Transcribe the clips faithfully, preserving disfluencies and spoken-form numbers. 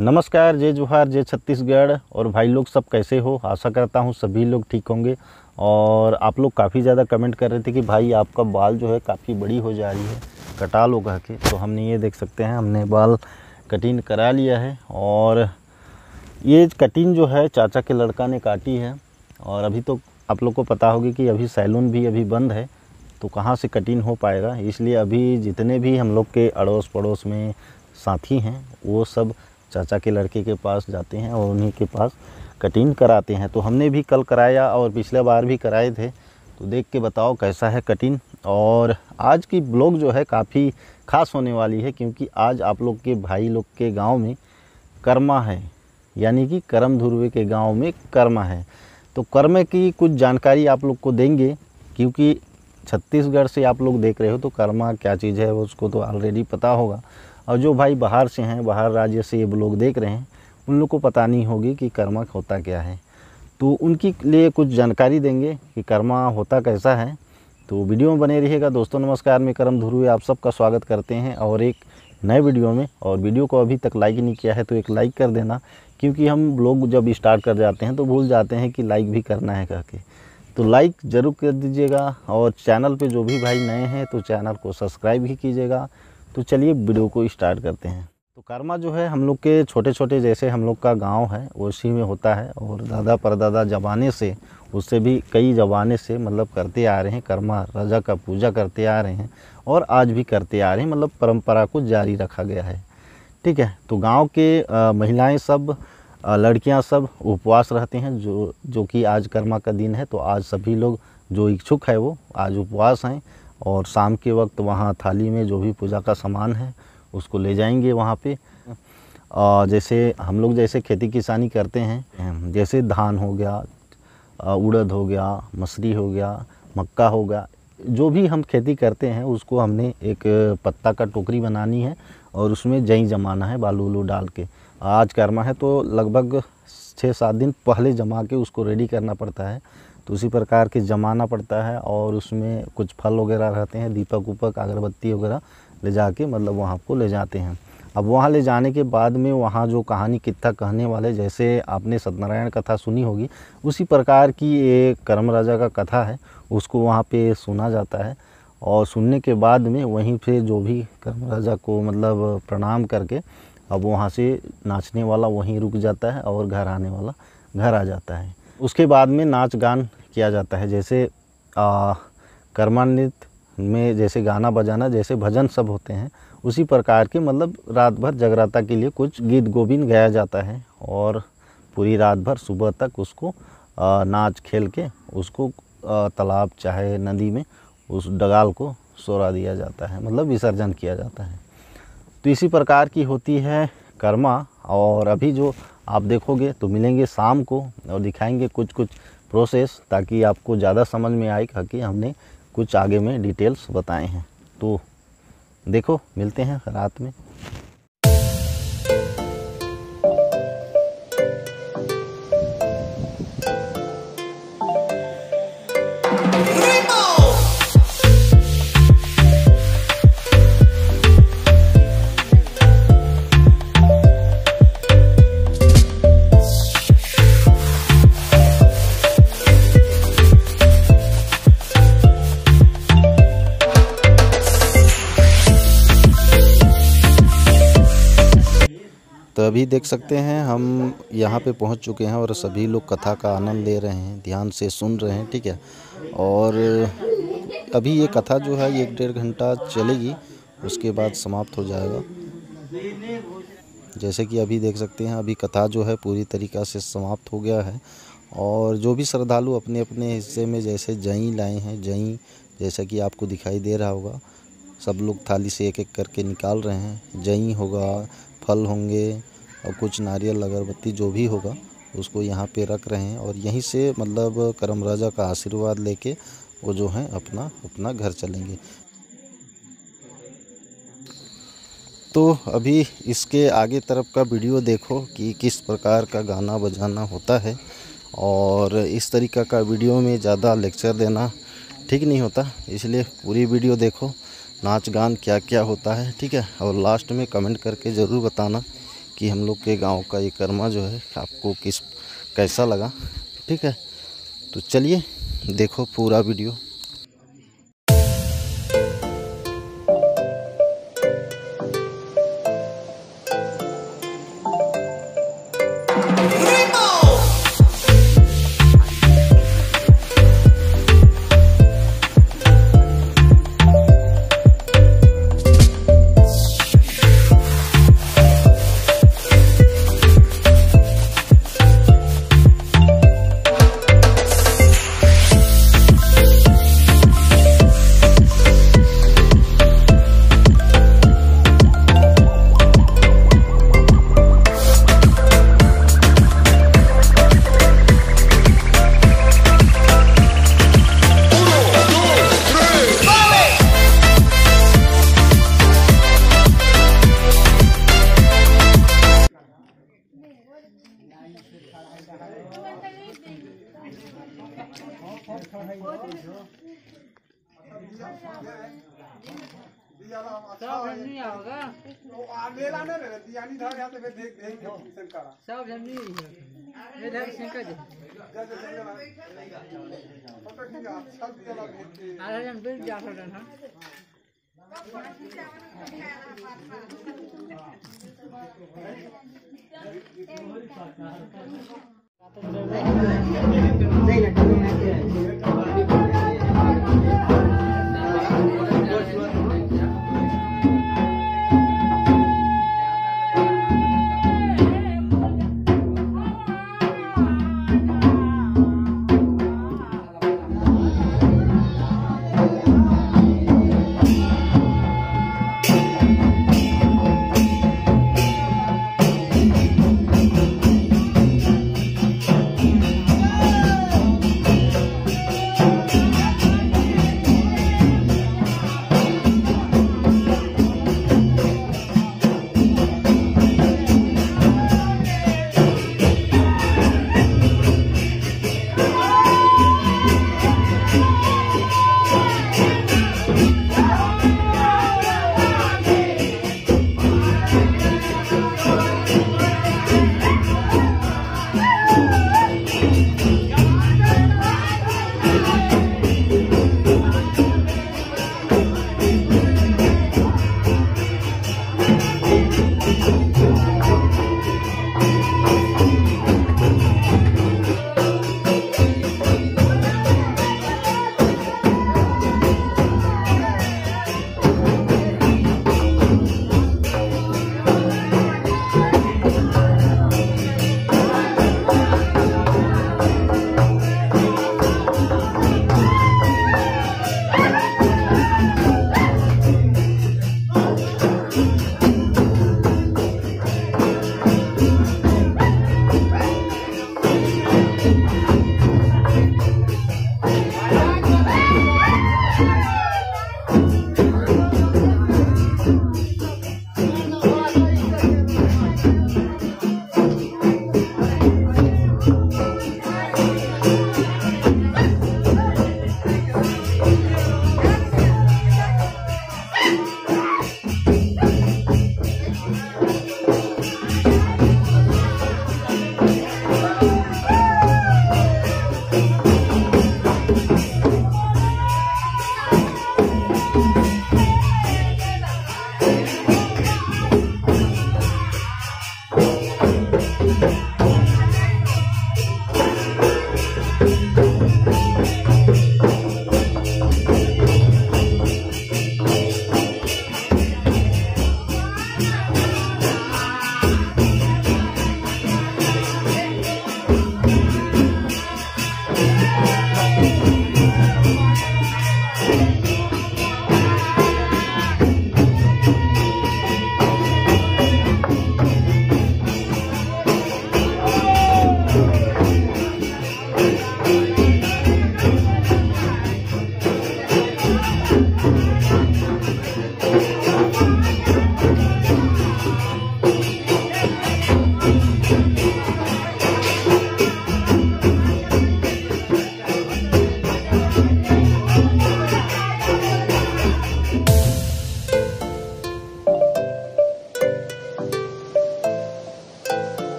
नमस्कार, जय जोहार, जय छत्तीसगढ़। और भाई लोग सब कैसे हो? आशा करता हूँ सभी लोग ठीक होंगे। और आप लोग काफ़ी ज़्यादा कमेंट कर रहे थे कि भाई आपका बाल जो है काफ़ी बड़ी हो जा रही है, कटा लो कह के। तो हमने ये देख सकते हैं, हमने बाल कटिंग करा लिया है। और ये कटिंग जो है चाचा के लड़का ने काटी है। और अभी तो आप लोग को पता होगी कि अभी सैलून भी अभी बंद है, तो कहाँ से कटिंग हो पाएगा। इसलिए अभी जितने भी हम लोग के अड़ोस पड़ोस में साथी हैं वो सब चाचा के लड़के के पास जाते हैं और उन्हीं के पास कटिंग कराते हैं। तो हमने भी कल कराया और पिछले बार भी कराए थे। तो देख के बताओ कैसा है कटिंग। और आज की ब्लॉग जो है काफ़ी ख़ास होने वाली है, क्योंकि आज आप लोग के भाई लोग के गांव में कर्मा है, यानी कि करम धुर्वे के गांव में कर्मा है। तो कर्म की कुछ जानकारी आप लोग को देंगे, क्योंकि छत्तीसगढ़ से आप लोग देख रहे हो तो कर्मा क्या चीज़ है उसको तो ऑलरेडी पता होगा। और जो भाई बाहर से हैं, बाहर राज्य से ये लोग देख रहे हैं, उन लोग को पता नहीं होगी कि कर्मा होता क्या है। तो उनके लिए कुछ जानकारी देंगे कि कर्मा होता कैसा है। तो वीडियो में बने रहिएगा दोस्तों। नमस्कार, मैं करम धुर्वे आप सबका स्वागत करते हैं और एक नए वीडियो में। और वीडियो को अभी तक लाइक नहीं किया है तो एक लाइक कर देना, क्योंकि हम लोग जब स्टार्ट कर जाते हैं तो भूल जाते हैं कि लाइक भी करना है करके। तो लाइक ज़रूर कर दीजिएगा। और चैनल पे जो भी भाई नए हैं तो चैनल को सब्सक्राइब भी कीजिएगा। तो चलिए वीडियो को स्टार्ट करते हैं। तो कर्मा जो है हम लोग के छोटे छोटे जैसे हम लोग का गांव है उसी में होता है। और दादा परदादा ज़माने से, उससे भी कई ज़माने से मतलब करते आ रहे हैं। कर्मा राजा का पूजा करते आ रहे हैं और आज भी करते आ रहे हैं, मतलब परंपरा को जारी रखा गया है। ठीक है। तो गांव के आ, महिलाएं सब, आ, लड़कियां सब उपवास रहते हैं, जो जो कि आज कर्मा का दिन है। तो आज सभी लोग जो इच्छुक है वो आज उपवास हैं। और शाम के वक्त वहाँ थाली में जो भी पूजा का सामान है उसको ले जाएंगे वहाँ पे। और जैसे हम लोग जैसे खेती किसानी करते हैं, जैसे धान हो गया, उड़द हो गया, मसरी हो गया, मक्का हो गया, जो भी हम खेती करते हैं उसको हमने एक पत्ता का टोकरी बनानी है और उसमें जई जमाना है बालू उलू डाल के। आज कर्मा है तो लगभग छः सात दिन पहले जमा के उसको रेडी करना पड़ता है। तो उसी प्रकार के जमाना पड़ता है और उसमें कुछ फल वगैरह रहते हैं, दीपक उपक अगरबत्ती वगैरह ले जाके मतलब वहाँ को ले जाते हैं। अब वहाँ ले जाने के बाद में वहाँ जो कहानी कित्ता कहने वाले, जैसे आपने सत्यनारायण कथा सुनी होगी, उसी प्रकार की ये कर्म राजा का कथा है, उसको वहाँ पे सुना जाता है। और सुनने के बाद में वहीं पे जो भी कर्म राजा को मतलब प्रणाम करके अब वहाँ से नाचने वाला वहीं रुक जाता है और घर आने वाला घर आ जाता है। उसके बाद में नाच गान किया जाता है, जैसे कर्मा नृत्य में जैसे गाना बजाना, जैसे भजन सब होते हैं, उसी प्रकार के मतलब रात भर जगराता के लिए कुछ गीत गोविंद गाया जाता है। और पूरी रात भर सुबह तक उसको आ, नाच खेल के उसको आ, तालाब चाहे नदी में उस डगाल को सोरा दिया जाता है, मतलब विसर्जन किया जाता है। तो इसी प्रकार की होती है कर्मा। और अभी जो आप देखोगे तो मिलेंगे शाम को और दिखाएंगे कुछ कुछ प्रोसेस, ताकि आपको ज़्यादा समझ में आए कि हमने कुछ आगे में डिटेल्स बताए हैं। तो देखो, मिलते हैं रात में। तो अभी देख सकते हैं हम यहाँ पे पहुँच चुके हैं और सभी लोग कथा का आनंद ले रहे हैं, ध्यान से सुन रहे हैं। ठीक है। और अभी ये कथा जो है एक डेढ़ घंटा चलेगी, उसके बाद समाप्त हो जाएगा। जैसे कि अभी देख सकते हैं, अभी कथा जो है पूरी तरीक़ा से समाप्त हो गया है। और जो भी श्रद्धालु अपने अपने हिस्से में जैसे जई लाए हैं, जई जैसा कि आपको दिखाई दे रहा होगा, सब लोग थाली से एक एक करके निकाल रहे हैं। जई होगा, फल होंगे और कुछ नारियल अगरबत्ती जो भी होगा उसको यहाँ पे रख रहे हैं। और यहीं से मतलब करम राजा का आशीर्वाद लेके वो जो है अपना अपना घर चलेंगे। तो अभी इसके आगे तरफ का वीडियो देखो कि किस प्रकार का गाना बजाना होता है। और इस तरीक़ा का वीडियो में ज़्यादा लेक्चर देना ठीक नहीं होता, इसलिए पूरी वीडियो देखो, नाच गान क्या क्या होता है। ठीक है। और लास्ट में कमेंट करके ज़रूर बताना कि हम लोग के गांव का ये कर्मा जो है आपको किस कैसा लगा। ठीक है, तो चलिए देखो पूरा वीडियो।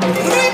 अरे